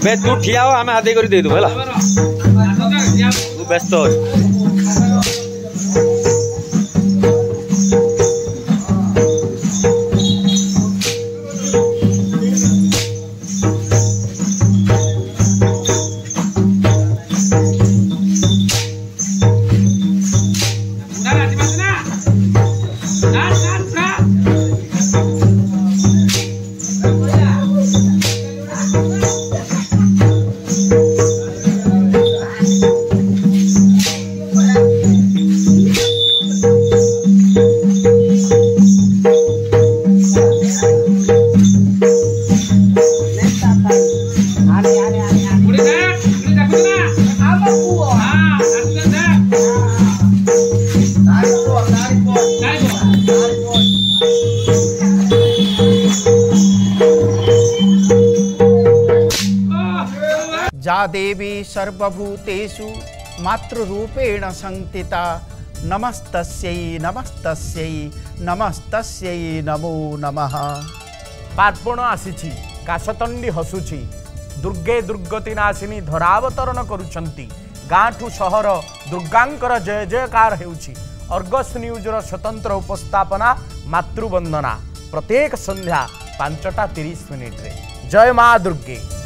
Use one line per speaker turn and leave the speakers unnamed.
बे तू ठिया हो आम आदे कर दे दू है तू व्यस्त हो
जा देवी सर्वभूतेषु मातृरूपेण संस्थिता नमस्तस्यै नमस्तस्यै नमस्तस्यै नमो नमः।
पार्वण आसी काशतंडी हसुची दुर्गे दुर्गति नाशिनी धरावतरण करुछंती गाँठू सहर दुर्गांकर जय जयकार हेउछि। अर्गस न्यूजर स्वतंत्र उपस्थापना मातृवंदना प्रत्येक संध्या 5:30 रे। जय माँ दुर्गे।